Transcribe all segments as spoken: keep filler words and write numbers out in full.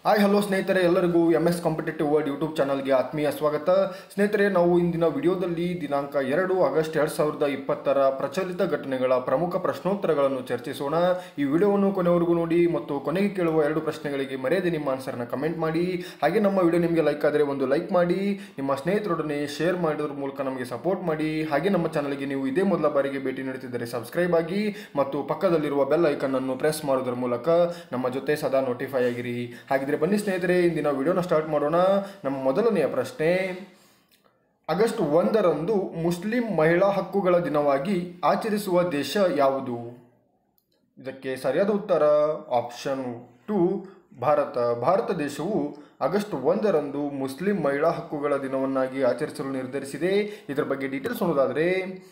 Hi hello ಸ್ನೇಹಿತರೆ, ಎಲ್ಲರಿಗೂ M S competitive world YouTube ಚಾನಲ್ಗೆ ಆತ್ಮೀಯ ಸ್ವಾಗತ. ಸ್ನೇಹಿತರೆ, ನಾವು ಇಂದಿನ ವಿಡಿಯೋದಲ್ಲಿ ದಿನಾಂಕ ಎರಡು ಆಗಸ್ಟ್ ಎರಡು ಸಾವಿರದ ಇಪ್ಪತ್ತರ ಪ್ರಚಲಿತ ಘಟನೆಗಳ ಪ್ರಮುಖ ಪ್ರಶ್ನೋತ್ತರಗಳನ್ನು ಚರ್ಚಿಸೋಣ. ಈ ವಿಡಿಯೋವನ್ನು ಕೊನೆವರೆಗೂ ನೋಡಿ ಮತ್ತು ಕೊನೆಗೆ ಕೇಳುವ ಎರಡು ಪ್ರಶ್ನೆಗಳಿಗೆ ಮರೆಯದೆ ನಿಮ್ಮ ಆನ್ಸರ್ನ ಕಮೆಂಟ್ ಮಾಡಿ. ಹಾಗೆ ನಮ್ಮ ವಿಡಿಯೋ ನಿಮಗೆ ಲೈಕ್ ಆದರೆ ಒಂದು ಲೈಕ್ ಮಾಡಿ, ನಿಮ್ಮ ಸ್ನೇಹಿತರೊಡನೆ ಶೇರ್ ಮಾಡೋದ್ರ ಮೂಲಕ ನಮಗೆ ಸಪೋರ್ಟ್ ಮಾಡಿ. ಹಾಗೆ ನಮ್ಮ ಚಾನಲ್ಗೆ ನೀವು ಇದೇ ಮೊದಲ ಬಾರಿಗೆ ಭೇಟಿ ನೀಡುತ್ತಿದ್ದರೆ ಸಬ್ಸ್ಕ್ರೈಬ್ ಆಗಿ ಮತ್ತು ಪಕ್ಕದಲ್ಲಿರುವ ಬೆಲ್ ಐಕನ್ ಅನ್ನು ಪ್ರೆಸ್ ಮಾಡೋದ್ರ ಮೂಲಕ ನಮ್ಮ ಜೊತೆ ಸದಾ ನೋಟಿಫೈ ಆಗಿರಿ. ಹಾಗಿದ್ರೆ ಬನ್ನಿ ಸ್ನೇಹಿತರೆ, ಇಂದಿನ ವಿಡಿಯೋನ ಸ್ಟಾರ್ಟ್ ಮಾಡೋಣ. ನಮ್ಮ ಮೊದಲನೆಯ ಪ್ರಶ್ನೆ, ಆಗಸ್ಟ್ ಒಂದರಂದು ಮುಸ್ಲಿಂ ಮಹಿಳಾ ಹಕ್ಕುಗಳ ದಿನವಾಗಿ ಆಚರಿಸುವ ದೇಶ ಯಾವುದು? ಇದಕ್ಕೆ ಸರಿಯಾದ ಉತ್ತರ ಆಪ್ಷನ್ ಟು ಭಾರತ. ಭಾರತ ದೇಶವು ಆಗಸ್ಟ್ ಒಂದರಂದು ಮುಸ್ಲಿಂ ಮಹಿಳಾ ಹಕ್ಕುಗಳ ದಿನವನ್ನಾಗಿ ಆಚರಿಸಲು ನಿರ್ಧರಿಸಿದೆ. ಇದರ ಬಗ್ಗೆ ಡೀಟೇಲ್ಸ್ ನೋಡೋದಾದರೆ,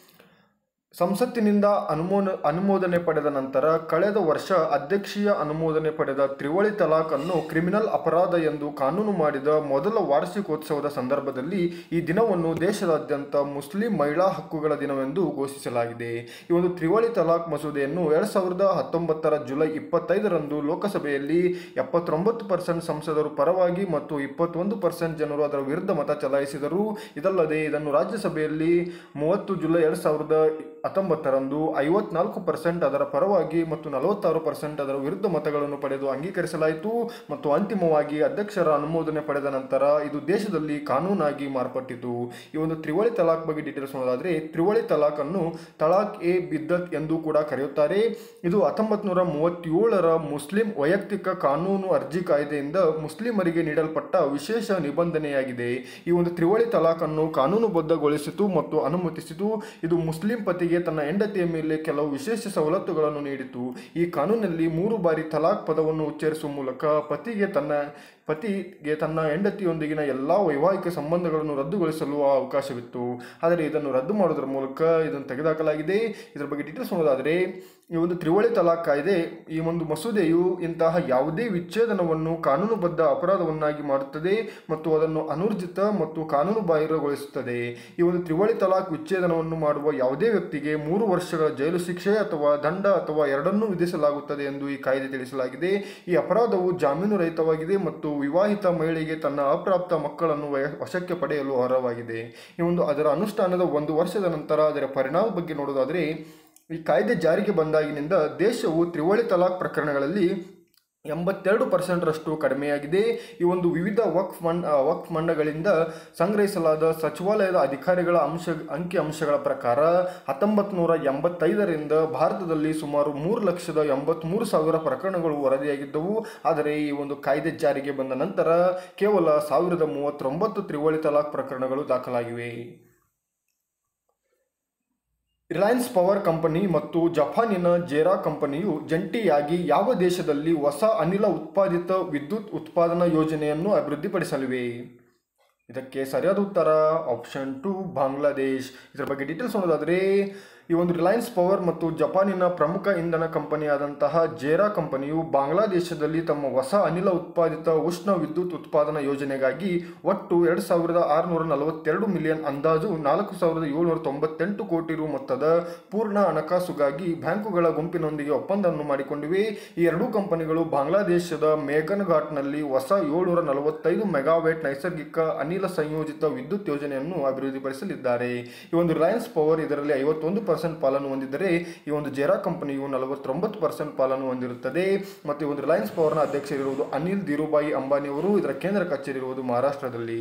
ಸಂಸತ್ತಿನಿಂದ ಅನುಮೋದ ಅನುಮೋದನೆ ಪಡೆದ ನಂತರ ಕಳೆದ ವರ್ಷ ಅಧ್ಯಕ್ಷೀಯ ಅನುಮೋದನೆ ಪಡೆದ ತ್ರಿವಳಿ ತಲಾಖ್ ಅನ್ನು ಕ್ರಿಮಿನಲ್ ಅಪರಾಧ ಎಂದು ಕಾನೂನು ಮಾಡಿದ ಮೊದಲ ವಾರ್ಷಿಕೋತ್ಸವದ ಸಂದರ್ಭದಲ್ಲಿ ಈ ದಿನವನ್ನು ದೇಶದಾದ್ಯಂತ ಮುಸ್ಲಿಂ ಮಹಿಳಾ ಹಕ್ಕುಗಳ ದಿನವೆಂದು ಘೋಷಿಸಲಾಗಿದೆ. ಈ ಒಂದು ತ್ರಿವಳಿ ತಲಾಖ್ ಮಸೂದೆಯನ್ನು ಎರಡು ಸಾವಿರದ ಹತ್ತೊಂಬತ್ತರ ಜುಲೈ ಇಪ್ಪತ್ತೈದರಂದು ಲೋಕಸಭೆಯಲ್ಲಿ ಎಪ್ಪತ್ತೊಂಬತ್ತು ಪರ್ಸೆಂಟ್ ಸಂಸದರು ಪರವಾಗಿ ಮತ್ತು ಇಪ್ಪತ್ತೊಂದು ಪರ್ಸೆಂಟ್ ಜನರು ಅದರ ವಿರುದ್ಧ ಮತ ಚಲಾಯಿಸಿದರು. ಇದಲ್ಲದೆ ಇದನ್ನು ರಾಜ್ಯಸಭೆಯಲ್ಲಿ ಮೂವತ್ತು ಜುಲೈ ಎರಡು ಸಾವಿರದ ಹತ್ತೊಂಬತ್ತರಂದು ಐವತ್ನಾಲ್ಕು ಪರ್ಸೆಂಟ್ ಅದರ ಪರವಾಗಿ ಮತ್ತು ನಲವತ್ತಾರು ಪರ್ಸೆಂಟ್ ಅದರ ವಿರುದ್ಧ ಮತಗಳನ್ನು ಪಡೆದು ಅಂಗೀಕರಿಸಲಾಯಿತು ಮತ್ತು ಅಂತಿಮವಾಗಿ ಅಧ್ಯಕ್ಷರ ಅನುಮೋದನೆ ಪಡೆದ ನಂತರ ಇದು ದೇಶದಲ್ಲಿ ಕಾನೂನಾಗಿ ಮಾರ್ಪಟ್ಟಿತು. ಈ ಒಂದು ತ್ರಿವಳಿ ತಲಾಖ್ ಬಗ್ಗೆ ಡೀಟೇಲ್ಸ್ ನೋಡೋದಾದರೆ, ತ್ರಿವಳಿ ತಲಾಖ್ ಅನ್ನು ತಲಾಖ್ ಎ ಬಿದ್ದತ್ ಎಂದು ಕೂಡ ಕರೆಯುತ್ತಾರೆ. ಇದು ಹತ್ತೊಂಬತ್ತು ನೂರ ಮೂವತ್ತೇಳರ ಮುಸ್ಲಿಂ ವೈಯಕ್ತಿಕ ಕಾನೂನು ಅರ್ಜಿ ಕಾಯ್ದೆಯಿಂದ ಮುಸ್ಲಿಮರಿಗೆ ನೀಡಲ್ಪಟ್ಟ ವಿಶೇಷ ನಿಬಂಧನೆಯಾಗಿದೆ. ಈ ಒಂದು ತ್ರಿವಳಿ ತಲಾಖ್ ಅನ್ನು ಕಾನೂನುಬದ್ಧಗೊಳಿಸಿತು ಮತ್ತು ಅನುಮತಿಸಿತು. ಇದು ಮುಸ್ಲಿಂ ಪತಿಗೆ ತನ್ನ ಹೆಂಡತಿಯ ಮೇಲೆ ಕೆಲವು ವಿಶೇಷ ಸವಲತ್ತುಗಳನ್ನು ನೀಡಿತು. ಈ ಕಾನೂನಿನಲ್ಲಿ ಮೂರು ಬಾರಿ ತಲಾಖ್ ಪದವನ್ನು ಉಚ್ಚರಿಸುವ ಮೂಲಕ ಪತಿಗೆ ತನ್ನ ಪತಿಗೆ ತನ್ನ ಹೆಂಡತಿಯೊಂದಿಗಿನ ಎಲ್ಲ ವೈವಾಹಿಕ ಸಂಬಂಧಗಳನ್ನು ರದ್ದುಗೊಳಿಸಲು ಅವಕಾಶವಿತ್ತು. ಆದರೆ ಇದನ್ನು ರದ್ದು ಮಾಡೋದ್ರ ಮೂಲಕ ಇದನ್ನು ತೆಗೆದುಹಾಕಲಾಗಿದೆ. ಇದರ ಬಗ್ಗೆ ಡೀಟೇಲ್ಸ್ ನೋಡೋದಾದರೆ, ಈ ಒಂದು ತ್ರಿವಳಿ ತಲಾಖ್ ಕಾಯ್ದೆ, ಈ ಒಂದು ಮಸೂದೆಯು ಇಂತಹ ಯಾವುದೇ ವಿಚ್ಛೇದನವನ್ನು ಕಾನೂನುಬದ್ಧ ಅಪರಾಧವನ್ನಾಗಿ ಮಾಡುತ್ತದೆ ಮತ್ತು ಅದನ್ನು ಅನೂರ್ಜಿತ ಮತ್ತು ಕಾನೂನು ಬಾಹಿರಗೊಳಿಸುತ್ತದೆ. ಈ ಒಂದು ತ್ರಿವಳಿ ತಲಾಖ್ ವಿಚ್ಛೇದನವನ್ನು ಮಾಡುವ ಯಾವುದೇ ವ್ಯಕ್ತಿಗೆ ಮೂರು ವರ್ಷಗಳ ಜೈಲು ಶಿಕ್ಷೆ ಅಥವಾ ದಂಡ ಅಥವಾ ಎರಡನ್ನೂ ವಿಧಿಸಲಾಗುತ್ತದೆ ಎಂದು ಈ ಕಾಯ್ದೆ ತಿಳಿಸಲಾಗಿದೆ. ಈ ಅಪರಾಧವು ಜಾಮೀನು ರಹಿತವಾಗಿದೆ ಮತ್ತು ವಿವಾಹಿತ ಮಹಿಳೆಗೆ ತನ್ನ ಅಪ್ರಾಪ್ತ ಮಕ್ಕಳನ್ನು ವಶಕ್ಕೆ ಪಡೆಯಲು ಅರ್ಹವಾಗಿದೆ. ಈ ಒಂದು ಅದರ ಅನುಷ್ಠಾನದ ಒಂದು ವರ್ಷದ ನಂತರ ಅದರ ಪರಿಣಾಮ ಬಗ್ಗೆ ನೋಡೋದಾದರೆ, ಈ ಕಾಯ್ದೆ ಜಾರಿಗೆ ಬಂದಾಗಿನಿಂದ ದೇಶವು ತ್ರಿವಳಿ ತಲಾಖ್ ಪ್ರಕರಣಗಳಲ್ಲಿ ಎಂಬತ್ತೆರಡು ಪರ್ಸೆಂಟ್ರಷ್ಟು ಕಡಿಮೆಯಾಗಿದೆ. ಈ ಒಂದು ವಿವಿಧ ವಕ್ಫ್ ಮಂಡ್ ವಕ್ಫ್ ಮಂಡಗಳಿಂದ ಸಂಗ್ರಹಿಸಲಾದ ಸಚಿವಾಲಯದ ಅಧಿಕಾರಿಗಳ ಅಂಶ ಅಂಕಿ ಅಂಶಗಳ ಪ್ರಕಾರ ಹತ್ತೊಂಬತ್ತು ನೂರ ಎಂಬತ್ತೈದರಿಂದ ಭಾರತದಲ್ಲಿ ಸುಮಾರು ಮೂರು ಲಕ್ಷದ ಎಂಬತ್ತ್ಮೂರು ಸಾವಿರ ಪ್ರಕರಣಗಳು ವರದಿಯಾಗಿದ್ದವು. ಆದರೆ ಈ ಒಂದು ಕಾಯ್ದೆ ಜಾರಿಗೆ ಬಂದ ನಂತರ ಕೇವಲ ಸಾವಿರದ ಮೂವತ್ತೊಂಬತ್ತು ತ್ರಿವಳಿ ತಲಾಖ್ ಪ್ರಕರಣಗಳು ದಾಖಲಾಗಿವೆ. ರಿಲಯನ್ಸ್ ಪವರ್ ಕಂಪನಿ ಮತ್ತು ಜಪಾನಿನ ಜೆರಾ ಕಂಪನಿಯು ಜಂಟಿಯಾಗಿ ಯಾವ ದೇಶದಲ್ಲಿ ಹೊಸ ಅನಿಲ ಉತ್ಪಾದಿತ ವಿದ್ಯುತ್ ಉತ್ಪಾದನಾ ಯೋಜನೆಯನ್ನು ಅಭಿವೃದ್ಧಿಪಡಿಸಲಿವೆ? ಇದಕ್ಕೆ ಸರಿಯಾದ ಉತ್ತರ ಆಪ್ಷನ್ ಟು ಬಾಂಗ್ಲಾದೇಶ್. ಇದರ ಬಗ್ಗೆ ಡೀಟೇಲ್ಸ್ ನೋಡೋದಾದರೆ, ಈ ಒಂದು ರಿಲಯನ್ಸ್ ಪವರ್ ಮತ್ತು ಜಪಾನಿನ ಪ್ರಮುಖ ಇಂಧನ ಕಂಪನಿಯಾದಂತಹ ಜೆರಾ ಕಂಪನಿಯು ಬಾಂಗ್ಲಾದೇಶದಲ್ಲಿ ತಮ್ಮ ಹೊಸ ಅನಿಲ ಉತ್ಪಾದಿತ ಉಷ್ಣ ವಿದ್ಯುತ್ ಉತ್ಪಾದನಾ ಯೋಜನೆಗಾಗಿ ಒಟ್ಟು ಎರಡು ಸಾವಿರದ ಆರುನೂರ ನಲವತ್ತೆರಡು ಮಿಲಿಯನ್ ಅಂದಾಜು ನಾಲ್ಕು ಸಾವಿರದ ಏಳುನೂರ ತೊಂಬತ್ತೆಂಟು ಕೋಟಿ ರು ಮೊತ್ತದ ಪೂರ್ಣ ಹಣಕಾಸುಗಾಗಿ ಬ್ಯಾಂಕುಗಳ ಗುಂಪಿನೊಂದಿಗೆ ಒಪ್ಪಂದವನ್ನು ಮಾಡಿಕೊಂಡಿವೆ. ಈ ಎರಡೂ ಕಂಪನಿಗಳು ಬಾಂಗ್ಲಾದೇಶದ ಮೇಘನ್ ಘಾಟ್ನಲ್ಲಿ ಹೊಸ ಏಳುನೂರ ನಲವತ್ತೈದು ಮೆಗಾವ್ಯಾಟ್ ನೈಸರ್ಗಿಕ ಅನಿಲ ಸಂಯೋಜಿತ ವಿದ್ಯುತ್ ಯೋಜನೆಯನ್ನು ಅಭಿವೃದ್ಧಿಪಡಿಸಲಿದ್ದಾರೆ. ಈ ಒಂದು ರಿಲಯನ್ಸ್ ಪವರ್ ಇದರಲ್ಲಿ ಐವತ್ತೊಂದು ಪರ್ಸೆಂಟ್ ಪಾಲನ್ನು ಹೊಂದಿದ್ದರೆ ಈ ಒಂದು ಜೆರಾ ಕಂಪನಿಯು ನಲವತ್ತೊಂಬತ್ತು ಪರ್ಸೆಂಟ್ ಪಾಲನ್ನು ಹೊಂದಿರುತ್ತದೆ. ಮತ್ತು ಈ ಒಂದು ರಿಲಯನ್ಸ್ ಪವರ್ನ ಅಧ್ಯಕ್ಷರಿರುವುದು ಅನಿಲ್ ಧೀರುಭಾಯಿ ಅಂಬಾನಿ ಅವರು. ಇದರ ಕೇಂದ್ರ ಕಚೇರಿ ಇರುವುದು ಮಹಾರಾಷ್ಟ್ರದಲ್ಲಿ.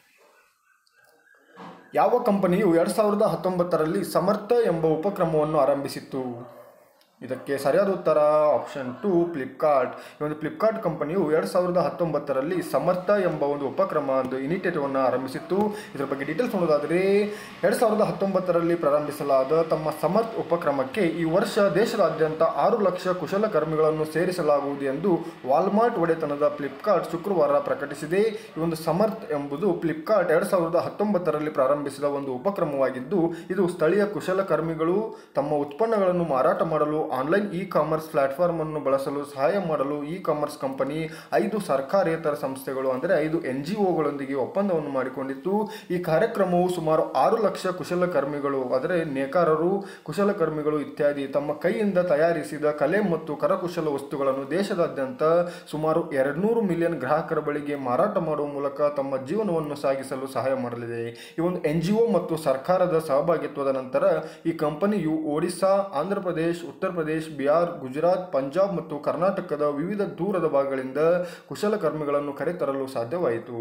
ಯಾವ ಕಂಪನಿಯು ಎರಡು ಸಾವಿರದ ಹತ್ತೊಂಬತ್ತರಲ್ಲಿ ಸಮರ್ಥ ಎಂಬ ಉಪಕ್ರಮವನ್ನು ಆರಂಭಿಸಿತು? ಇದಕ್ಕೆ ಸರಿಯಾದ ಉತ್ತರ ಆಪ್ಷನ್ ಟು ಫ್ಲಿಪ್ಕಾರ್ಟ್. ಈ ಒಂದು ಫ್ಲಿಪ್ಕಾರ್ಟ್ ಕಂಪನಿಯು ಎರಡು ಸಾವಿರದ ಹತ್ತೊಂಬತ್ತರಲ್ಲಿ ಸಮರ್ಥ ಎಂಬ ಒಂದು ಉಪಕ್ರಮ ಒಂದು ಇನಿಷಿಯೇಟಿವನ್ನು ಆರಂಭಿಸಿತ್ತು. ಇದರ ಬಗ್ಗೆ ಡೀಟೇಲ್ಸ್ ನೋಡೋದಾದರೆ, ಎರಡು ಸಾವಿರದ ಹತ್ತೊಂಬತ್ತರಲ್ಲಿ ಪ್ರಾರಂಭಿಸಲಾದ ತಮ್ಮ ಸಮರ್ಥ್ ಉಪಕ್ರಮಕ್ಕೆ ಈ ವರ್ಷ ದೇಶದಾದ್ಯಂತ ಆರು ಲಕ್ಷ ಕುಶಲಕರ್ಮಿಗಳನ್ನು ಸೇರಿಸಲಾಗುವುದು ಎಂದು ವಾಲ್ಮಾರ್ಟ್ ಒಡೆತನದ ಫ್ಲಿಪ್ಕಾರ್ಟ್ ಶುಕ್ರವಾರ ಪ್ರಕಟಿಸಿದೆ. ಈ ಒಂದು ಸಮರ್ಥ್ ಎಂಬುದು ಫ್ಲಿಪ್ಕಾರ್ಟ್ ಎರಡು ಸಾವಿರದ ಹತ್ತೊಂಬತ್ತರಲ್ಲಿ ಪ್ರಾರಂಭಿಸಿದ ಒಂದು ಉಪಕ್ರಮವಾಗಿದ್ದು, ಇದು ಸ್ಥಳೀಯ ಕುಶಲಕರ್ಮಿಗಳು ತಮ್ಮ ಉತ್ಪನ್ನಗಳನ್ನು ಮಾರಾಟ ಮಾಡಲು ಆನ್ಲೈನ್ ಇ ಕಾಮರ್ಸ್ ಪ್ಲಾಟ್ಫಾರ್ಮ್ ಅನ್ನು ಬಳಸಲು ಸಹಾಯ ಮಾಡಲು ಇ ಕಾಮರ್ಸ್ ಕಂಪನಿ ಐದು ಸರ್ಕಾರೇತರ ಸಂಸ್ಥೆಗಳು ಅಂದರೆ ಐದು ಎನ್ ಜಿ ಒಗಳೊಂದಿಗೆ ಒಪ್ಪಂದವನ್ನು ಮಾಡಿಕೊಂಡಿತ್ತು. ಈ ಕಾರ್ಯಕ್ರಮವು ಸುಮಾರು ಆರು ಲಕ್ಷ ಕುಶಲಕರ್ಮಿಗಳು ಅಂದರೆ ನೇಕಾರರು, ಕುಶಲಕರ್ಮಿಗಳು ಇತ್ಯಾದಿ ತಮ್ಮ ಕೈಯಿಂದ ತಯಾರಿಸಿದ ಕಲೆ ಮತ್ತು ಕರಕುಶಲ ವಸ್ತುಗಳನ್ನು ದೇಶದಾದ್ಯಂತ ಸುಮಾರು ಎರಡ್ನೂರು ಮಿಲಿಯನ್ ಗ್ರಾಹಕರ ಬಳಿಗೆ ಮಾರಾಟ ಮಾಡುವ ಮೂಲಕ ತಮ್ಮ ಜೀವನವನ್ನು ಸಾಗಿಸಲು ಸಹಾಯ ಮಾಡಲಿದೆ. ಈ ಒಂದು ಎನ್ ಜಿ ಒ ಮತ್ತು ಸರ್ಕಾರದ ಸಹಭಾಗಿತ್ವದ ನಂತರ ಈ ಕಂಪನಿಯು ಒಡಿಶಾ, ಆಂಧ್ರ ಪ್ರದೇಶ್, ಉತ್ತರ ಪ್ರದೇಶ್, ಬಿಹಾರ್, ಗುಜರಾತ್, ಪಂಜಾಬ್ ಮತ್ತು ಕರ್ನಾಟಕದ ವಿವಿಧ ದೂರದ ಭಾಗಗಳಿಂದ ಕುಶಲಕರ್ಮಿಗಳನ್ನು ಕರೆತರಲು ಸಾಧ್ಯವಾಯಿತು.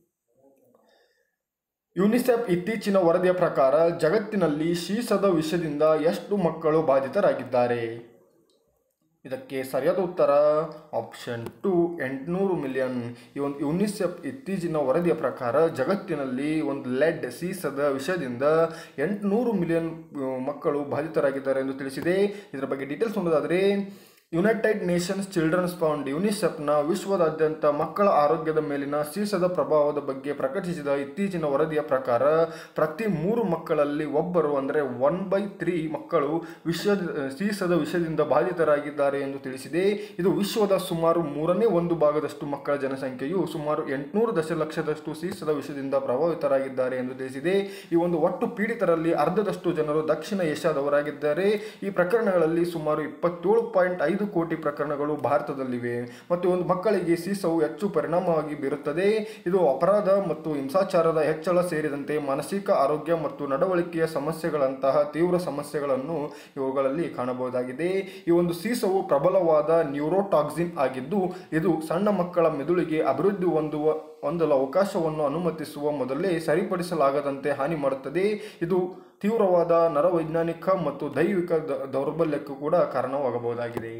ಯುನಿಸೆಫ್ ಇತ್ತೀಚಿನ ವರದಿಯ ಪ್ರಕಾರ ಜಗತ್ತಿನಲ್ಲಿ ಶೀಸದ ವಿಷದಿಂದ ಎಷ್ಟು ಮಕ್ಕಳು ಬಾಧಿತರಾಗಿದ್ದಾರೆ? ಇದಕ್ಕೆ ಸರಿಯಾದ ಉತ್ತರ ಆಪ್ಷನ್ ಟು ಎಂಟುನೂರು ಮಿಲಿಯನ್. ಈ ಒಂದು ಯುನಿಸೆಫ್ ಇತ್ತೀಚಿನ ವರದಿಯ ಪ್ರಕಾರ ಜಗತ್ತಿನಲ್ಲಿ ಒಂದು ಲೆಡ್ ಸೀಸದ ವಿಷಯದಿಂದ ಎಂಟುನೂರು ಮಿಲಿಯನ್ ಮಕ್ಕಳು ಬಾಧಿತರಾಗಿದ್ದಾರೆ ಎಂದು ತಿಳಿಸಿದೆ. ಇದರ ಬಗ್ಗೆ ಡೀಟೇಲ್ಸ್ ನೋಡೋದಾದರೆ ಯುನೈಟೆಡ್ ನೇಷನ್ಸ್ ಚಿಲ್ಡ್ರನ್ಸ್ ಫಂಡ್ ಯುನಿಸೆಫ್ನ ವಿಶ್ವದಾದ್ಯಂತ ಮಕ್ಕಳ ಆರೋಗ್ಯದ ಮೇಲಿನ ಸೀಸದ ಪ್ರಭಾವದ ಬಗ್ಗೆ ಪ್ರಕಟಿಸಿದ ಇತ್ತೀಚಿನ ವರದಿಯ ಪ್ರಕಾರ ಪ್ರತಿ ಮೂರು ಮಕ್ಕಳಲ್ಲಿ ಒಬ್ಬರು ಅಂದರೆ ಒನ್ ಬೈ ತ್ರೀ ಮಕ್ಕಳು ವಿಷ ಸೀಸದ ವಿಷದಿಂದ ಬಾಧಿತರಾಗಿದ್ದಾರೆ ಎಂದು ತಿಳಿಸಿದೆ. ಇದು ವಿಶ್ವದ ಸುಮಾರು ಮೂರನೇ ಒಂದು ಭಾಗದಷ್ಟು ಮಕ್ಕಳ ಜನಸಂಖ್ಯೆಯು ಸುಮಾರು ಎಂಟುನೂರು ದಶಲಕ್ಷದಷ್ಟು ಸೀಸದ ವಿಷದಿಂದ ಪ್ರಭಾವಿತರಾಗಿದ್ದಾರೆ ಎಂದು ತಿಳಿಸಿದೆ. ಈ ಒಂದು ಒಟ್ಟು ಪೀಡಿತರಲ್ಲಿ ಅರ್ಧದಷ್ಟು ಜನರು ದಕ್ಷಿಣ ಏಷ್ಯಾದವರಾಗಿದ್ದಾರೆ. ಈ ಪ್ರಕರಣಗಳಲ್ಲಿ ಸುಮಾರು ಇಪ್ಪತ್ತೇಳು ಪಾಯಿಂಟ್ ಐದು ಕೋಟಿ ಪ್ರಕರಣಗಳು ಭಾರತದಲ್ಲಿವೆ ಮತ್ತು ಒಂದು ಮಕ್ಕಳಿಗೆ ಸೀಸವು ಹೆಚ್ಚು ಪರಿಣಾಮವಾಗಿ ಬೀರುತ್ತದೆ. ಇದು ಅಪರಾಧ ಮತ್ತು ಹಿಂಸಾಚಾರದ ಹೆಚ್ಚಳ ಸೇರಿದಂತೆ ಮಾನಸಿಕ ಆರೋಗ್ಯ ಮತ್ತು ನಡವಳಿಕೆಯ ಸಮಸ್ಯೆಗಳಂತಹ ತೀವ್ರ ಸಮಸ್ಯೆಗಳನ್ನು ಇವುಗಳಲ್ಲಿ ಕಾಣಬಹುದಾಗಿದೆ. ಈ ಒಂದು ಸೀಸವು ಪ್ರಬಲವಾದ ನ್ಯೂರೋಟಾಕ್ಸಿನ್ ಆಗಿದ್ದು ಇದು ಸಣ್ಣ ಮಕ್ಕಳ ಮೆದುಳಿಗೆ ಅಭಿವೃದ್ಧಿ ಹೊಂದುವ ಹೊಂದಲು ಅವಕಾಶವನ್ನು ಅನುಮತಿಸುವ ಮೊದಲೇ ಸರಿಪಡಿಸಲಾಗದಂತೆ ಹಾನಿ ಮಾಡುತ್ತದೆ. ಇದು ತೀವ್ರವಾದ ನರವೈಜ್ಞಾನಿಕ ಮತ್ತು ದೈವಿಕ ದೌರ್ಬಲ್ಯಕ್ಕೂ ಕೂಡ ಕಾರಣವಾಗಬಹುದಾಗಿದೆ.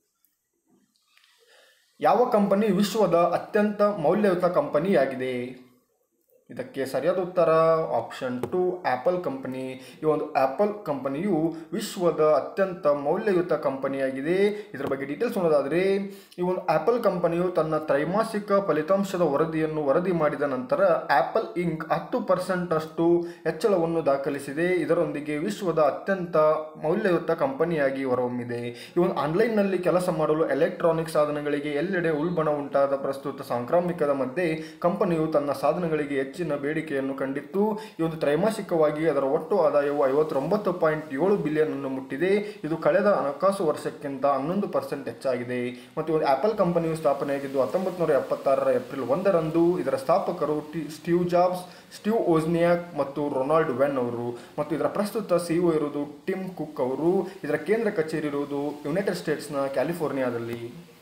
ಯಾವ ಕಂಪನಿ ವಿಶ್ವದ ಅತ್ಯಂತ ಮೌಲ್ಯಯುತ ಕಂಪನಿಯಾಗಿದೆ? ಇದಕ್ಕೆ ಸರಿಯಾದ ಉತ್ತರ ಆಪ್ಷನ್ ಟು ಆ್ಯಪಲ್ ಕಂಪನಿ. ಈ ಒಂದು ಆ್ಯಪಲ್ ಕಂಪನಿಯು ವಿಶ್ವದ ಅತ್ಯಂತ ಮೌಲ್ಯಯುತ ಕಂಪನಿಯಾಗಿದೆ. ಇದರ ಬಗ್ಗೆ ಡೀಟೇಲ್ಸ್ ನೋಡೋದಾದರೆ ಈ ಒಂದು ಆ್ಯಪಲ್ ಕಂಪನಿಯು ತನ್ನ ತ್ರೈಮಾಸಿಕ ಫಲಿತಾಂಶದ ವರದಿಯನ್ನು ವರದಿ ಮಾಡಿದ ನಂತರ ಆ್ಯಪಲ್ ಇಂಕ್ ಹತ್ತು ಪರ್ಸೆಂಟ್ ಅಷ್ಟು ಹೆಚ್ಚಳವನ್ನು ದಾಖಲಿಸಿದೆ. ಇದರೊಂದಿಗೆ ವಿಶ್ವದ ಅತ್ಯಂತ ಮೌಲ್ಯಯುತ ಕಂಪನಿಯಾಗಿ ಹೊರಹೊಮ್ಮಿದೆ. ಈ ಒಂದು ಆನ್ಲೈನ್ನಲ್ಲಿ ಕೆಲಸ ಮಾಡಲು ಎಲೆಕ್ಟ್ರಾನಿಕ್ ಸಾಧನಗಳಿಗೆ ಎಲ್ಲೆಡೆ ಉಲ್ಬಣ ಉಂಟಾದ ಪ್ರಸ್ತುತ ಸಾಂಕ್ರಾಮಿಕದ ಮಧ್ಯೆ ಕಂಪನಿಯು ತನ್ನ ಸಾಧನಗಳಿಗೆ ಹೆಚ್ಚಿನ ಬೇಡಿಕೆಯನ್ನು ಕಂಡಿತ್ತು. ಈ ಒಂದು ತ್ರೈಮಾಸಿಕವಾಗಿ ಅದರ ಒಟ್ಟು ಆದಾಯವು ಐವತ್ತೊಂಬತ್ತು ಪಾಯಿಂಟ್ ಏಳು ಬಿಲಿಯನ್ ಅನ್ನು ಮುಟ್ಟಿದೆ. ಇದು ಕಳೆದ ಹಣಕಾಸು ವರ್ಷಕ್ಕಿಂತ ಹನ್ನೊಂದು ಪರ್ಸೆಂಟ್ ಹೆಚ್ಚಾಗಿದೆ. ಮತ್ತು ಒಂದು ಆ್ಯಪಲ್ ಕಂಪನಿಯು ಸ್ಥಾಪನೆಯಾಗಿದ್ದು ಹತ್ತೊಂಬತ್ತು ನೂರ ಎಪ್ಪತ್ತಾರರ ಏಪ್ರಿಲ್ ಒಂದರಂದು. ಇದರ ಸ್ಥಾಪಕರು ಟಿ ಸ್ಟೀವ್ ಜಾಬ್ಸ್, ಸ್ಟೀವ್ ಓಜ್ನಿಯಾಕ್ ಮತ್ತು ರೊನಾಲ್ಡ್ ವೆನ್ ಅವರು ಮತ್ತು ಇದರ ಪ್ರಸ್ತುತ ಸಿಇಒ ಇರುವುದು ಟಿಮ್ ಕುಕ್ ಅವರು. ಇದರ ಕೇಂದ್ರ ಕಚೇರಿ ಇರುವುದು ಯುನೈಟೆಡ್ ಸ್ಟೇಟ್ಸ್ನ ಕ್ಯಾಲಿಫೋರ್ನಿಯಾದಲ್ಲಿ.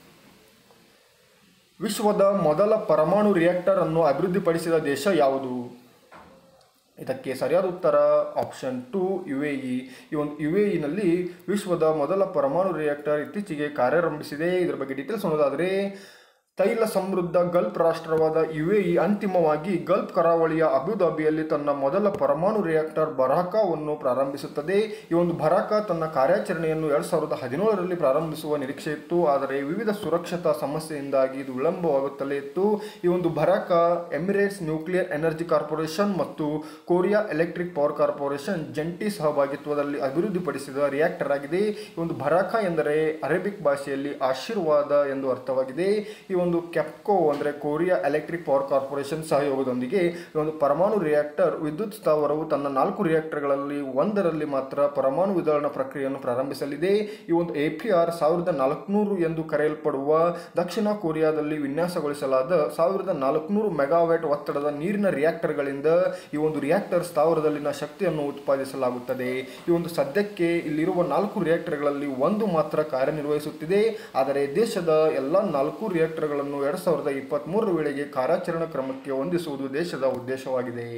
ವಿಶ್ವದ ಮೊದಲ ಪರಮಾಣು ರಿಯಾಕ್ಟರ್ ಅನ್ನು ಅಭಿವೃದ್ಧಿಪಡಿಸಿದ ದೇಶ ಯಾವುದು? ಇದಕ್ಕೆ ಸರಿಯಾದ ಉತ್ತರ option two U A E. ಈ ಒಂದು ಯು ಎ ಇನಲ್ಲಿ ವಿಶ್ವದ ಮೊದಲ ಪರಮಾಣು ರಿಯಾಕ್ಟರ್ ಇತ್ತೀಚೆಗೆ ಕಾರ್ಯಾರಂಭಿಸಿದೆ. ಇದರ ಬಗ್ಗೆ ಡೀಟೇಲ್ಸ್ ನೋಡೋದಾದರೆ ತೈಲ ಸಮೃದ್ಧ ಗಲ್ಫ್ ರಾಷ್ಟ್ರವಾದ ಯು ಎ ಇ ಅಂತಿಮವಾಗಿ ಗಲ್ಫ್ ಕರಾವಳಿಯ ಅಬುಧಾಬಿಯಲ್ಲಿ ತನ್ನ ಮೊದಲ ಪರಮಾಣು ರಿಯಾಕ್ಟರ್ ಬರಾಕಾವನ್ನು ಪ್ರಾರಂಭಿಸುತ್ತದೆ. ಈ ಒಂದು ಬರಾಕಾ ತನ್ನ ಕಾರ್ಯಾಚರಣೆಯನ್ನು ಎರಡು ಸಾವಿರದ ಹದಿನೇಳರಲ್ಲಿ ಪ್ರಾರಂಭಿಸುವ ನಿರೀಕ್ಷೆ ಇತ್ತು. ಆದರೆ ವಿವಿಧ ಸುರಕ್ಷತಾ ಸಮಸ್ಯೆಯಿಂದಾಗಿ ಇದು ವಿಳಂಬವಾಗುತ್ತಲೇ ಇತ್ತು. ಈ ಒಂದು Barakah Emirates nuclear energy corporation ಮತ್ತು ಕೊರಿಯಾ ಎಲೆಕ್ಟ್ರಿಕ್ ಪವರ್ ಕಾರ್ಪೊರೇಷನ್ ಜಂಟಿ ಸಹಭಾಗಿತ್ವದಲ್ಲಿ ಅಭಿವೃದ್ಧಿಪಡಿಸಿದ ರಿಯಾಕ್ಟರ್ ಆಗಿದೆ. ಈ ಒಂದು ಬರಾಕಾ ಎಂದರೆ ಅರೇಬಿಕ್ ಭಾಷೆಯಲ್ಲಿ ಆಶೀರ್ವಾದ ಎಂದು ಅರ್ಥವಾಗಿದೆ. ಈ ಒಂದು ಕೆಪ್ಕೋ ಅಂದರೆ ಕೊರಿಯಾ ಎಲೆಕ್ಟ್ರಿಕ್ ಪವರ್ ಕಾರ್ಪೊರೇಷನ್ ಸಹಯೋಗದೊಂದಿಗೆ ಈ ಒಂದು ಪರಮಾಣು ರಿಯಾಕ್ಟರ್ ವಿದ್ಯುತ್ ಸ್ಥಾವರವು ತನ್ನ ನಾಲ್ಕು ರಿಯಾಕ್ಟರ್ಗಳಲ್ಲಿ ಒಂದರಲ್ಲಿ ಮಾತ್ರ ಪರಮಾಣು ವಿತರಣಾ ಪ್ರಕ್ರಿಯೆಯನ್ನು ಪ್ರಾರಂಭಿಸಲಿದೆ. ಈ ಒಂದು ಎ ಪಿ ಆರ್ ಸಾವಿರದ ನಾಲ್ಕುನೂರು ಎಂದು ಕರೆಯಲ್ಪಡುವ ದಕ್ಷಿಣ ಕೊರಿಯಾದಲ್ಲಿ ವಿನ್ಯಾಸಗೊಳಿಸಲಾದ ಸಾವಿರದ ನಾಲ್ಕುನೂರು ಮೆಗಾವ್ಯಾಟ್ ಒತ್ತಡದ ನೀರಿನ ರಿಯಾಕ್ಟರ್ಗಳಿಂದ ಈ ಒಂದು ರಿಯಾಕ್ಟರ್ ಸ್ಥಾವರದಲ್ಲಿನ ಶಕ್ತಿಯನ್ನು ಉತ್ಪಾದಿಸಲಾಗುತ್ತದೆ. ಈ ಒಂದು ಸದ್ಯಕ್ಕೆ ಇಲ್ಲಿರುವ ನಾಲ್ಕು ರಿಯಾಕ್ಟರ್ಗಳಲ್ಲಿ ಒಂದು ಮಾತ್ರ ಕಾರ್ಯನಿರ್ವಹಿಸುತ್ತಿದೆ. ಆದರೆ ದೇಶದ ಎಲ್ಲ ನಾಲ್ಕು ರಿಯಾಕ್ಟರ್ಗಳನ್ನು ಎರಡು ಸಾವಿರದ ಇಪ್ಪತ್ತ್ ಮೂರರ ವೇಳೆಗೆ ಕಾರ್ಯಾಚರಣಾ ಕ್ರಮಕ್ಕೆ ಹೊಂದಿಸುವುದು ದೇಶದ ಉದ್ದೇಶವಾಗಿದೆ.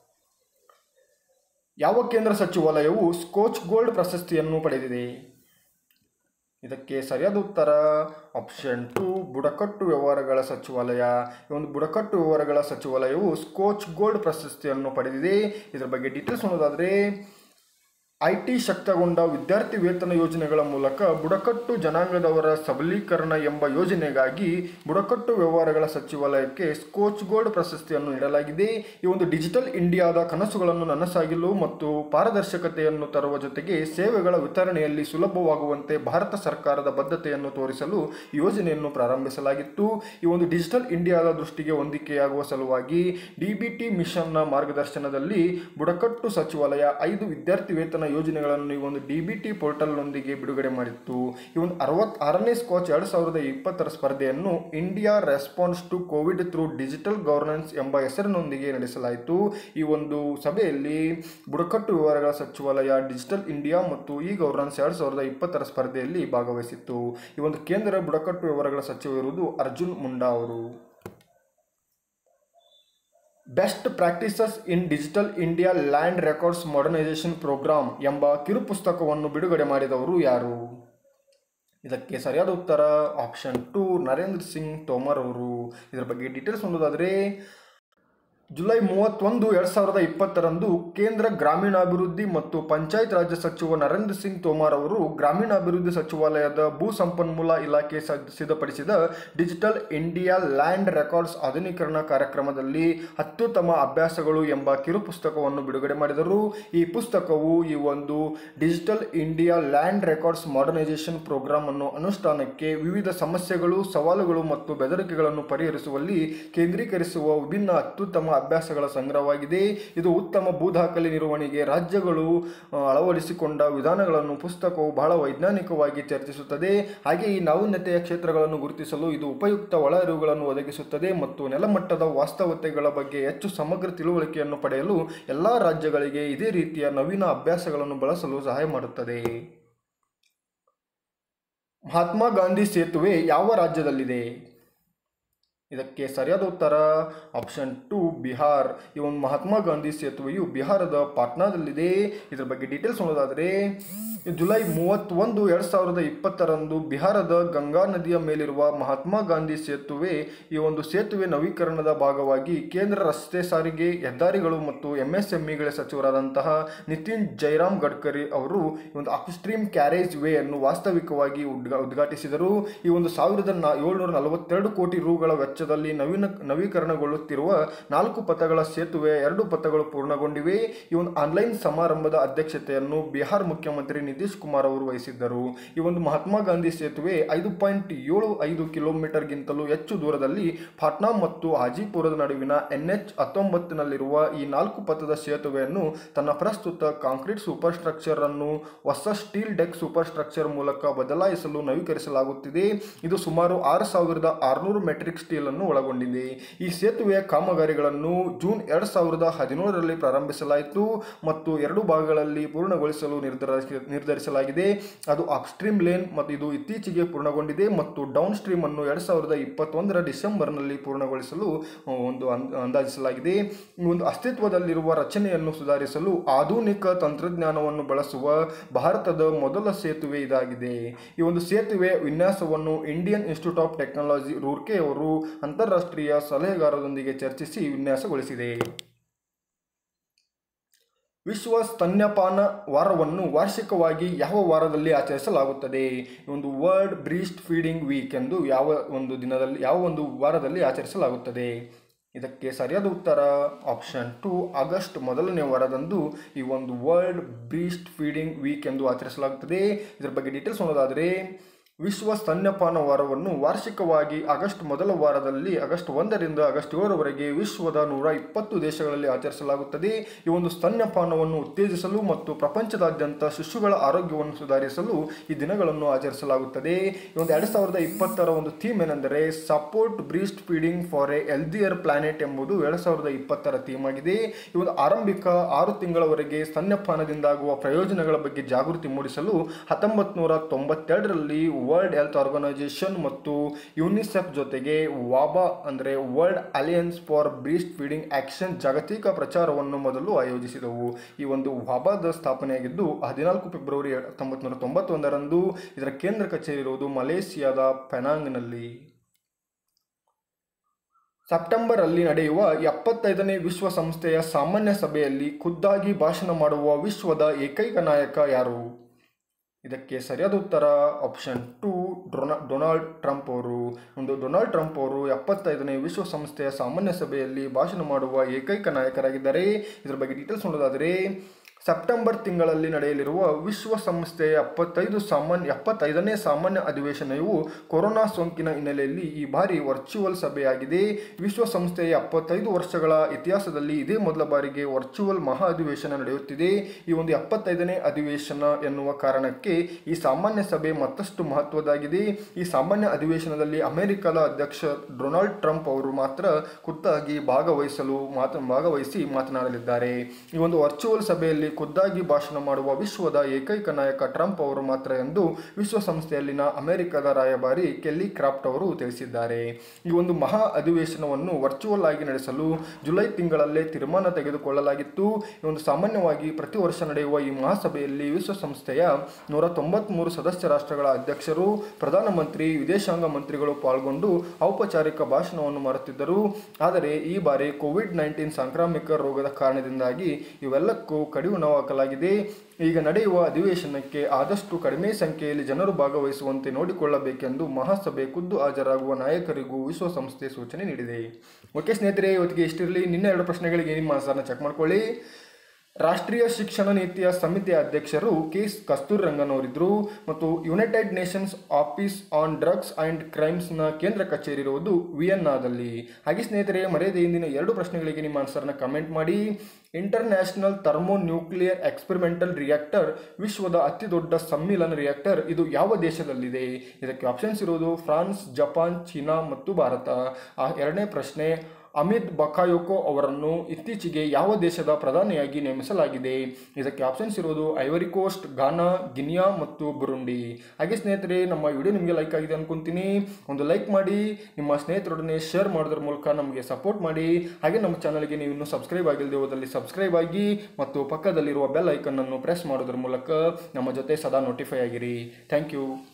ಯಾವ ಕೇಂದ್ರ ಸಚಿವಾಲಯವು ಸ್ಕೋಚ್ ಗೋಲ್ಡ್ ಪ್ರಶಸ್ತಿಯನ್ನು ಪಡೆದಿದೆ? ಇದಕ್ಕೆ ಸರಿಯಾದ ಉತ್ತರ ಆಪ್ಷನ್ ಟು ಬುಡಕಟ್ಟು ವ್ಯವಹಾರಗಳ ಸಚಿವಾಲಯ. ಈ ಒಂದು ಬುಡಕಟ್ಟು ವ್ಯವಹಾರಗಳ ಸಚಿವಾಲಯವು ಸ್ಕೋಚ್ ಗೋಲ್ಡ್ ಪ್ರಶಸ್ತಿಯನ್ನು ಪಡೆದಿದೆ. ಇದರ ಬಗ್ಗೆ ಡೀಟೇಲ್ಸ್ ನೋಡೋದಾದರೆ ಐಟಿ ಶಕ್ತಗೊಂಡ ವಿದ್ಯಾರ್ಥಿ ವೇತನ ಯೋಜನೆಗಳ ಮೂಲಕ ಬುಡಕಟ್ಟು ಜನಾಂಗದವರ ಸಬಲೀಕರಣ ಎಂಬ ಯೋಜನೆಗಾಗಿ ಬುಡಕಟ್ಟು ವ್ಯವಹಾರಗಳ ಸಚಿವಾಲಯಕ್ಕೆ ಸ್ಕೋಚ್ ಗೋಲ್ಡ್ ಪ್ರಶಸ್ತಿಯನ್ನು ನೀಡಲಾಗಿದೆ. ಈ ಒಂದು ಡಿಜಿಟಲ್ ಇಂಡಿಯಾದ ಕನಸುಗಳನ್ನು ನನಸಾಗಿಲು ಮತ್ತು ಪಾರದರ್ಶಕತೆಯನ್ನು ತರುವ ಜೊತೆಗೆ ಸೇವೆಗಳ ವಿತರಣೆಯಲ್ಲಿ ಸುಲಭವಾಗುವಂತೆ ಭಾರತ ಸರ್ಕಾರದ ಬದ್ಧತೆಯನ್ನು ತೋರಿಸಲು ಈ ಯೋಜನೆಯನ್ನು ಪ್ರಾರಂಭಿಸಲಾಗಿತ್ತು. ಈ ಒಂದು ಡಿಜಿಟಲ್ ಇಂಡಿಯಾದ ದೃಷ್ಟಿಗೆ ಹೊಂದಿಕೆಯಾಗುವ ಸಲುವಾಗಿ ಡಿಬಿಟಿ ಮಿಷನ್ನ ಮಾರ್ಗದರ್ಶನದಲ್ಲಿ ಬುಡಕಟ್ಟು ಸಚಿವಾಲಯ ಐದು ವಿದ್ಯಾರ್ಥಿ ವೇತನ ಯೋಜನೆಗಳನ್ನು ಈ ಒಂದು ಡಿಬಿಟಿ ಪೋರ್ಟಲ್ನೊಂದಿಗೆ ಬಿಡುಗಡೆ ಮಾಡಿತ್ತು. ಈ ಒಂದು ಅರವತ್ತಾರನೇ ಸ್ಕಾಚ್ ಎರಡು ಸಾವಿರದ ಇಪ್ಪತ್ತರ ಸ್ಪರ್ಧೆಯನ್ನು India response to COVID through digital governance ಎಂಬ ಹೆಸರಿನೊಂದಿಗೆ ನಡೆಸಲಾಯಿತು. ಈ ಒಂದು ಸಭೆಯಲ್ಲಿ ಬುಡಕಟ್ಟು ವ್ಯವಹಾರಗಳ ಸಚಿವಾಲಯ ಡಿಜಿಟಲ್ ಇಂಡಿಯಾ ಮತ್ತು ಇ ಗವರ್ನೆನ್ಸ್ ಎರಡು ಸಾವಿರದ ಇಪ್ಪತ್ತರ ಸ್ಪರ್ಧೆಯಲ್ಲಿ ಭಾಗವಹಿಸಿತ್ತು. ಈ ಒಂದು ಕೇಂದ್ರ ಬುಡಕಟ್ಟು ವ್ಯವಹಾರಗಳ ಸಚಿವರಿರುವುದು ಅರ್ಜುನ್ ಮುಂಡಾ ಅವರು. Best practices in digital India land records modernisation programme ಎಂಬ ಕಿರುಪುಸ್ತಕವನ್ನು ಬಿಡುಗಡೆ ಮಾಡಿದವರು ಯಾರು? ಇದಕ್ಕೆ ಸರಿಯಾದ ಉತ್ತರ ಆಪ್ಷನ್ ಟು ನರೇಂದ್ರ ಸಿಂಗ್ ತೋಮರ್ ಅವರು. ಇದರ ಬಗ್ಗೆ ಡೀಟೇಲ್ಸ್ ನೋಡೋದಾದರೆ ಜುಲೈ ಮೂವತ್ತೊಂದು ಎರಡು ಸಾವಿರದ ಇಪ್ಪತ್ತರಂದು ಕೇಂದ್ರ ಗ್ರಾಮೀಣಾಭಿವೃದ್ಧಿ ಮತ್ತು ಪಂಚಾಯತ್ ರಾಜ್ ಸಚಿವ ನರೇಂದ್ರ ಸಿಂಗ್ ತೋಮರ್ ಅವರು ಗ್ರಾಮೀಣಾಭಿವೃದ್ಧಿ ಸಚಿವಾಲಯದ ಭೂ ಸಂಪನ್ಮೂಲ ಇಲಾಖೆ ಸಿದ್ಧಪಡಿಸಿದ ಡಿಜಿಟಲ್ ಇಂಡಿಯಾ ಲ್ಯಾಂಡ್ ರೆಕಾರ್ಡ್ಸ್ ಆಧುನೀಕರಣ ಕಾರ್ಯಕ್ರಮದಲ್ಲಿ ಅತ್ಯುತ್ತಮ ಅಭ್ಯಾಸಗಳು ಎಂಬ ಕಿರು ಪುಸ್ತಕವನ್ನು ಬಿಡುಗಡೆ ಮಾಡಿದರು. ಈ ಪುಸ್ತಕವು ಈ ಒಂದು digital India land records modernisation programme ಅನ್ನು ಅನುಷ್ಠಾನಕ್ಕೆ ವಿವಿಧ ಸಮಸ್ಯೆಗಳು, ಸವಾಲುಗಳು ಮತ್ತು ಬೆದರಿಕೆಗಳನ್ನು ಪರಿಹರಿಸುವಲ್ಲಿ ಕೇಂದ್ರೀಕರಿಸುವ ವಿಭಿನ್ನ ಅತ್ಯುತ್ತಮ ಅಭ್ಯಾಸಗಳ ಸಂಗ್ರಹವಾಗಿದೆ. ಇದು ಉತ್ತಮ ಭೂದಾಖಲೆ ನಿರ್ವಹಣೆಗೆ ರಾಜ್ಯಗಳು ಅಳವಡಿಸಿಕೊಂಡ ವಿಧಾನಗಳನ್ನು ಪುಸ್ತಕವು ಬಹಳ ವೈಜ್ಞಾನಿಕವಾಗಿ ಚರ್ಚಿಸುತ್ತದೆ. ಹಾಗೆ ಈ ನಾವೀನ್ಯತೆಯ ಕ್ಷೇತ್ರಗಳನ್ನು ಗುರುತಿಸಲು ಇದು ಉಪಯುಕ್ತ ಒಳಹರಿವುಗಳನ್ನು ಒದಗಿಸುತ್ತದೆ ಮತ್ತು ನೆಲಮಟ್ಟದ ವಾಸ್ತವತೆಗಳ ಬಗ್ಗೆ ಹೆಚ್ಚು ಸಮಗ್ರ ತಿಳುವಳಿಕೆಯನ್ನು ಪಡೆಯಲು ಎಲ್ಲ ರಾಜ್ಯಗಳಿಗೆ ಇದೇ ರೀತಿಯ ನವೀನ ಅಭ್ಯಾಸಗಳನ್ನು ಬಳಸಲು ಸಹಾಯ ಮಾಡುತ್ತದೆ. ಮಹಾತ್ಮ ಗಾಂಧಿ ಸೇತುವೆ ಯಾವ ರಾಜ್ಯದಲ್ಲಿದೆ? ಇದಕ್ಕೆ ಸರಿಯಾದ ಉತ್ತರ ಆಪ್ಷನ್ ಟು ಬಿಹಾರ್. ಈ ಒಂದು ಮಹಾತ್ಮ ಗಾಂಧಿ ಸೇತುವೆಯು ಬಿಹಾರದ ಪಾಟ್ನಾದಲ್ಲಿದೆ. ಇದರ ಬಗ್ಗೆ ಡೀಟೇಲ್ಸ್ ನೋಡೋದಾದರೆ ಜುಲೈ ಮೂವತ್ತೊಂದು ಎರಡು ಸಾವಿರದ ಇಪ್ಪತ್ತರಂದು ಬಿಹಾರದ ಗಂಗಾ ನದಿಯ ಮೇಲಿರುವ ಮಹಾತ್ಮ ಗಾಂಧಿ ಸೇತುವೆ ಈ ಒಂದು ಸೇತುವೆ ನವೀಕರಣದ ಭಾಗವಾಗಿ ಕೇಂದ್ರ ರಸ್ತೆ ಸಾರಿಗೆ, ಹೆದ್ದಾರಿಗಳು ಮತ್ತು ಎಂಎಸ್ಎಂಇಗಳ ಸಚಿವರಾದಂತಹ ನಿತಿನ್ ಜೈರಾಮ್ ಗಡ್ಕರಿ ಅವರು ಒಂದು ಅಪ್ಸ್ಟ್ರೀಮ್ ಕ್ಯಾರೇಜ್ ವೇ ಅನ್ನು ವಾಸ್ತವಿಕವಾಗಿ ಉದ್ಘಾ ಉದ್ಘಾಟಿಸಿದರು. ಈ ಒಂದು ಸಾವಿರದ ನಾ ಏಳ್ನೂರ ನಲವತ್ತೆರಡು ಕೋಟಿ ರೂಗಳ ವೆಚ್ಚದಲ್ಲಿ ನವೀನ ನವೀಕರಣಗೊಳ್ಳುತ್ತಿರುವ ನಾಲ್ಕು ಪಥಗಳ ಸೇತುವೆ ಎರಡು ಪಥಗಳು ಪೂರ್ಣಗೊಂಡಿವೆ. ಈ ಒಂದು ಆನ್ಲೈನ್ ಸಮಾರಂಭದ ಅಧ್ಯಕ್ಷತೆಯನ್ನು ಬಿಹಾರ್ ಮುಖ್ಯಮಂತ್ರಿ ನಿತೀಶ್ ಕುಮಾರ್ ಅವರು ವಹಿಸಿದ್ದರು. ಈ ಒಂದು ಮಹಾತ್ಮ ಗಾಂಧಿ ಸೇತುವೆ ಐದು ಪಾಯಿಂಟ್ ಏಳು ಐದು ಕಿಲೋಮೀಟರ್ಗಿಂತಲೂ ಹೆಚ್ಚು ದೂರದಲ್ಲಿ ಪಾಟ್ನಾ ಮತ್ತು ಹಾಜಿಪುರದ ನಡುವಿನ ಎನ್ ಎಚ್ ಹತ್ತೊಂಬತ್ತನಲ್ಲಿರುವ ಈ ನಾಲ್ಕು ಪಥದ ಸೇತುವೆಯನ್ನು ತನ್ನ ಪ್ರಸ್ತುತ ಕಾಂಕ್ರೀಟ್ ಸೂಪರ್ ಸ್ಟ್ರಕ್ಚರ್ ಅನ್ನು ಹೊಸ ಸ್ಟೀಲ್ ಡೆಕ್ ಸೂಪರ್ ಸ್ಟ್ರಕ್ಚರ್ ಮೂಲಕ ಬದಲಾಯಿಸಲು ನವೀಕರಿಸಲಾಗುತ್ತಿದೆ. ಇದು ಸುಮಾರು ಆರು ಸಾವಿರದ ಆರುನೂರು ಮೆಟ್ರಿಕ್ ಸ್ಟೀಲ್ ಅನ್ನು ಒಳಗೊಂಡಿದೆ. ಈ ಸೇತುವೆಯ ಕಾಮಗಾರಿಗಳನ್ನು ಜೂನ್ ಎರಡು ಸಾವಿರದ ಹದಿನೇಳರಲ್ಲಿ ಪ್ರಾರಂಭಿಸಲಾಯಿತು ಮತ್ತು ಎರಡು ಭಾಗಗಳಲ್ಲಿ ಪೂರ್ಣಗೊಳಿಸಲು ನಿರ್ಧರಿಸಿ ನಿರ್ಧರಿಸಲಾಗಿದೆ. ಅದು ಅಪ್ಸ್ಟ್ರೀಮ್ ಲೇನ್ ಮತ್ತು ಇದು ಇತ್ತೀಚೆಗೆ ಪೂರ್ಣಗೊಂಡಿದೆ ಮತ್ತು ಡೌನ್ ಸ್ಟ್ರೀಮ್ ಅನ್ನು ಎರಡು ಸಾವಿರದ ಇಪ್ಪತ್ತೊಂದರ ಡಿಸೆಂಬರ್ನಲ್ಲಿ ಪೂರ್ಣಗೊಳಿಸಲು ಒಂದು ಅಂದಾಜಿಸಲಾಗಿದೆ. ಈ ಒಂದು ಅಸ್ತಿತ್ವದಲ್ಲಿರುವ ರಚನೆಯನ್ನು ಸುಧಾರಿಸಲು ಆಧುನಿಕ ತಂತ್ರಜ್ಞಾನವನ್ನು ಬಳಸುವ ಭಾರತದ ಮೊದಲ ಸೇತುವೆ ಇದಾಗಿದೆ. ಈ ಒಂದು ಸೇತುವೆ ವಿನ್ಯಾಸವನ್ನು Indian Institute of Technology Roorkee ಅವರು ಅಂತಾರಾಷ್ಟ್ರೀಯ ಸಲಹೆಗಾರರೊಂದಿಗೆ ಚರ್ಚಿಸಿ ವಿನ್ಯಾಸಗೊಳಿಸಿದೆ. ವಿಶ್ವ ಸ್ತನ್ಯಪಾನ ವಾರವನ್ನು ವಾರ್ಷಿಕವಾಗಿ ಯಾವ ವಾರದಲ್ಲಿ ಆಚರಿಸಲಾಗುತ್ತದೆ? ಒಂದು ವರ್ಲ್ಡ್ ಬ್ರೀಸ್ಟ್ ಫೀಡಿಂಗ್ ವೀಕ್ ಎಂದು ಯಾವ ಒಂದು ದಿನದಲ್ಲಿ ಯಾವ ಒಂದು ವಾರದಲ್ಲಿ ಆಚರಿಸಲಾಗುತ್ತದೆ? ಇದಕ್ಕೆ ಸರಿಯಾದ ಉತ್ತರ ಆಪ್ಷನ್ ಟು ಆಗಸ್ಟ್ ಮೊದಲನೇ ವಾರದಂದು ಈ ಒಂದು ವರ್ಲ್ಡ್ ಬ್ರೀಸ್ಟ್ ಫೀಡಿಂಗ್ ವೀಕ್ ಎಂದು ಆಚರಿಸಲಾಗುತ್ತದೆ. ಇದರ ಬಗ್ಗೆ ಡೀಟೇಲ್ಸ್ ನೋಡೋದಾದರೆ ವಿಶ್ವ ಸ್ತನ್ಯಪಾನ ವಾರವನ್ನು ವಾರ್ಷಿಕವಾಗಿ ಆಗಸ್ಟ್ ಮೊದಲ ವಾರದಲ್ಲಿ ಆಗಸ್ಟ್ ಒಂದರಿಂದ ಆಗಸ್ಟ್ ಏಳರವರೆಗೆ ವಿಶ್ವದ ನೂರ ಇಪ್ಪತ್ತು ದೇಶಗಳಲ್ಲಿ ಆಚರಿಸಲಾಗುತ್ತದೆ. ಈ ಒಂದು ಸ್ತನ್ಯಪಾನವನ್ನು ಉತ್ತೇಜಿಸಲು ಮತ್ತು ಪ್ರಪಂಚದಾದ್ಯಂತ ಶಿಶುಗಳ ಆರೋಗ್ಯವನ್ನು ಸುಧಾರಿಸಲು ಈ ದಿನಗಳನ್ನು ಆಚರಿಸಲಾಗುತ್ತದೆ. ಈ ಒಂದು ಎರಡು ಸಾವಿರದ ಇಪ್ಪತ್ತರ ಒಂದು ಥೀಮ್ ಏನೆಂದರೆ support breastfeeding for a healthier planet ಎಂಬುದು ಎರಡು ಸಾವಿರದ ಇಪ್ಪತ್ತರ ಥೀಮ್ ಆಗಿದೆ. ಈ ಒಂದು ಆರಂಭಿಕ ಆರು ತಿಂಗಳವರೆಗೆ ಸ್ತನ್ಯಪಾನದಿಂದಾಗುವ ಪ್ರಯೋಜನಗಳ ಬಗ್ಗೆ ಜಾಗೃತಿ ಮೂಡಿಸಲು ಹತ್ತೊಂಬತ್ತು ನೂರ ತೊಂಬತ್ತೆರಡರಲ್ಲಿ ವರ್ಲ್ಡ್ ಹೆಲ್ತ್ ಆರ್ಗನೈಸೇಷನ್ ಮತ್ತು ಯುನಿಸೆಫ್ ಜೊತೆಗೆ ವಾಬಾ ಅಂದರೆ World Alliance for Breastfeeding Action ಜಾಗತಿಕ ಪ್ರಚಾರವನ್ನು ಮೊದಲು ಆಯೋಜಿಸಿದವು. ಈ ಒಂದು ವಾಬಾದ ಸ್ಥಾಪನೆಯಾಗಿದ್ದು ಹದಿನಾಲ್ಕು ಫೆಬ್ರವರಿ ಹತ್ತೊಂಬತ್ತು ನೂರ ತೊಂಬತ್ತೊಂದರಂದು. ಇದರ ಕೇಂದ್ರ ಕಚೇರಿ ಇರುವುದು ಮಲೇಷಿಯಾದ ಪೆನಾಂಗ್ನಲ್ಲಿ. ಸೆಪ್ಟೆಂಬರಲ್ಲಿ ನಡೆಯುವ ಎಪ್ಪತ್ತೈದನೇ ವಿಶ್ವಸಂಸ್ಥೆಯ ಸಾಮಾನ್ಯ ಸಭೆಯಲ್ಲಿ ಖುದ್ದಾಗಿ ಭಾಷಣ ಮಾಡುವ ವಿಶ್ವದ ಏಕೈಕ ನಾಯಕ ಯಾರು? ಇದಕ್ಕೆ ಸರಿಯಾದ ಉತ್ತರ option two Dona Donald Trump ಅವರು. ಒಂದು ಡೊನಾಲ್ಡ್ ಟ್ರಂಪ್ ಅವರು ಎಪ್ಪತ್ತೈದನೇ ವಿಶ್ವಸಂಸ್ಥೆಯ ಸಾಮಾನ್ಯ ಸಭೆಯಲ್ಲಿ ಭಾಷಣ ಮಾಡುವ ಏಕೈಕ ನಾಯಕರಾಗಿದ್ದಾರೆ. ಇದರ ಬಗ್ಗೆ ಡೀಟೇಲ್ಸ್ ನೋಡೋದಾದರೆ, ಸೆಪ್ಟೆಂಬರ್ ತಿಂಗಳಲ್ಲಿ ನಡೆಯಲಿರುವ ವಿಶ್ವಸಂಸ್ಥೆಯ ಎಪ್ಪತ್ತೈದು ಸಾಮಾನ್ಯ ಎಪ್ಪತ್ತೈದನೇ ಸಾಮಾನ್ಯ ಅಧಿವೇಶನವು ಕೊರೋನಾ ಸೋಂಕಿನ ಹಿನ್ನೆಲೆಯಲ್ಲಿ ಈ ಬಾರಿ ವರ್ಚುವಲ್ ಸಭೆಯಾಗಿದೆ. ವಿಶ್ವಸಂಸ್ಥೆಯ ಎಪ್ಪತ್ತೈದು ವರ್ಷಗಳ ಇತಿಹಾಸದಲ್ಲಿ ಇದೇ ಮೊದಲ ಬಾರಿಗೆ ವರ್ಚುವಲ್ ಮಹಾ ಅಧಿವೇಶನ ನಡೆಯುತ್ತಿದೆ. ಈ ಒಂದು ಎಪ್ಪತ್ತೈದನೇ ಅಧಿವೇಶನ ಎನ್ನುವ ಕಾರಣಕ್ಕೆ ಈ ಸಾಮಾನ್ಯ ಸಭೆ ಮತ್ತಷ್ಟು ಮಹತ್ವದಾಗಿದೆ. ಈ ಸಾಮಾನ್ಯ ಅಧಿವೇಶನದಲ್ಲಿ ಅಮೆರಿಕದ ಅಧ್ಯಕ್ಷ ಡೊನಾಲ್ಡ್ ಟ್ರಂಪ್ ಅವರು ಮಾತ್ರ ಖುದ್ದಾಗಿ ಭಾಗವಹಿಸಲು ಮಾತ ಭಾಗವಹಿಸಿ ಮಾತನಾಡಲಿದ್ದಾರೆ. ಈ ಒಂದು ವರ್ಚುವಲ್ ಸಭೆಯಲ್ಲಿ ಖುದ್ದಾಗಿ ಭಾಷಣ ಮಾಡುವ ವಿಶ್ವದ ಏಕೈಕ ನಾಯಕ ಟ್ರಂಪ್ ಅವರು ಮಾತ್ರ ಎಂದು ವಿಶ್ವಸಂಸ್ಥೆಯಲ್ಲಿನ ಅಮೆರಿಕದ ರಾಯಭಾರಿ ಕೆಲ್ಲಿ ಕ್ರಾಫ್ಟ್ ಅವರು ತಿಳಿಸಿದ್ದಾರೆ. ಈ ಒಂದು ಮಹಾ ಅಧಿವೇಶನವನ್ನು ವರ್ಚುವಲ್ ಆಗಿ ನಡೆಸಲು ಜುಲೈ ತಿಂಗಳಲ್ಲೇ ತೀರ್ಮಾನ ತೆಗೆದುಕೊಳ್ಳಲಾಗಿತ್ತು. ಈ ಒಂದು ಸಾಮಾನ್ಯವಾಗಿ ಪ್ರತಿ ವರ್ಷ ನಡೆಯುವ ಈ ಮಹಾಸಭೆಯಲ್ಲಿ ವಿಶ್ವಸಂಸ್ಥೆಯ ನೂರ ತೊಂಬತ್ಮೂರು ಸದಸ್ಯ ರಾಷ್ಟ್ರಗಳ ಅಧ್ಯಕ್ಷರು, ಪ್ರಧಾನಮಂತ್ರಿ, ವಿದೇಶಾಂಗ ಮಂತ್ರಿಗಳು ಪಾಲ್ಗೊಂಡು ಔಪಚಾರಿಕ ಭಾಷಣವನ್ನು ಮಾಡುತ್ತಿದ್ದರು. ಆದರೆ ಈ ಬಾರಿ ಕೋವಿಡ್ ನೈನ್ಟೀನ್ ಸಾಂಕ್ರಾಮಿಕ ರೋಗದ ಕಾರಣದಿಂದಾಗಿ ಇವೆಲ್ಲಕ್ಕೂ ಕಡಿವಾಣ ಹಾಕಲಾಗಿದೆ. ಈಗ ನಡೆಯುವ ಅಧಿವೇಶನಕ್ಕೆ ಆದಷ್ಟು ಕಡಿಮೆ ಸಂಖ್ಯೆಯಲ್ಲಿ ಜನರು ಭಾಗವಹಿಸುವಂತೆ ನೋಡಿಕೊಳ್ಳಬೇಕೆಂದು ಮಹಾಸಭೆ ಖುದ್ದು ಹಾಜರಾಗುವ ನಾಯಕರಿಗೂ ವಿಶ್ವಸಂಸ್ಥೆ ಸೂಚನೆ ನೀಡಿದೆ. ಓಕೆ ಸ್ನೇಹಿತರೆ, ಇವತ್ತಿಗೆ ಇಷ್ಟಿರಲಿ. ನಿನ್ನೆ ಎರಡು ಪ್ರಶ್ನೆಗಳಿಗೆ ನಿಮ್ಮ ಆನ್ಸರ್ನ ಚೆಕ್ ಮಾಡ್ಕೊಳ್ಳಿ. ರಾಷ್ಟ್ರೀಯ ಶಿಕ್ಷಣ ನೀತಿಯ ಸಮಿತಿಯ ಅಧ್ಯಕ್ಷರು ಕೆ ಕಸ್ತೂರಿ ರಂಗನ್ ಅವರಿದ್ದರು ಮತ್ತು United Nations Office on Drugs and ಕ್ರೈಮ್ಸ್ನ ಕೇಂದ್ರ ಕಚೇರಿ ಇರುವುದು ವಿಯೆನ್ನಾದಲ್ಲಿ. ಹಾಗೆ ಸ್ನೇಹಿತರೆ, ಮರೆಯದೆ ಇಂದಿನ ಎರಡು ಪ್ರಶ್ನೆಗಳಿಗೆ ನಿಮ್ಮ ಆನ್ಸರ್ನ ಕಮೆಂಟ್ ಮಾಡಿ. International Thermonuclear Experimental Reactor ವಿಶ್ವದ ಅತಿ ದೊಡ್ಡ ಸಮ್ಮಿಲನ ರಿಯಾಕ್ಟರ್ ಇದು ಯಾವ ದೇಶದಲ್ಲಿದೆ? ಇದಕ್ಕೆ ಆಪ್ಷನ್ಸ್ ಇರುವುದು ಫ್ರಾನ್ಸ್, ಜಪಾನ್, ಚೀನಾ ಮತ್ತು ಭಾರತ. ಆ ಎರಡನೇ ಪ್ರಶ್ನೆ, ಅಮಿತ್ ಬಕಾಯೋಕೋ ಅವರನ್ನು ಇತ್ತೀಚೆಗೆ ಯಾವ ದೇಶದ ಪ್ರಧಾನಿಯಾಗಿ ನೇಮಿಸಲಾಗಿದೆ? ಇದಕ್ಕೆ ಆಪ್ಷನ್ಸ್ ಇರುವುದು ಐವರಿ ಕೋಸ್ಟ್, ಘಾನಾ, ಗಿನಿಯಾ ಮತ್ತು ಬುರುಂಡಿ. ಹಾಗೆ ಸ್ನೇಹಿತರೆ, ನಮ್ಮ ವಿಡಿಯೋ ನಿಮಗೆ ಲೈಕ್ ಆಗಿದೆ ಅನ್ಕೊಂತೀನಿ. ಒಂದು ಲೈಕ್ ಮಾಡಿ, ನಿಮ್ಮ ಸ್ನೇಹಿತರೊಡನೆ ಶೇರ್ ಮಾಡೋದ್ರ ಮೂಲಕ ನಮಗೆ ಸಪೋರ್ಟ್ ಮಾಡಿ. ಹಾಗೆ ನಮ್ಮ ಚಾನಲ್ಗೆ ನೀವು ಇನ್ನೂ ಸಬ್ಸ್ಕ್ರೈಬ್ ಆಗಿಲ್ಲದೆ ಹೋದಲ್ಲಿ ಸಬ್ಸ್ಕ್ರೈಬ್ ಆಗಿ ಮತ್ತು ಪಕ್ಕದಲ್ಲಿರುವ ಬೆಲ್ ಐಕನ್ ಅನ್ನು ಪ್ರೆಸ್ ಮಾಡೋದ್ರ ಮೂಲಕ ನಮ್ಮ ಜೊತೆ ಸದಾ ನೋಟಿಫೈ ಆಗಿರಿ. Thank you.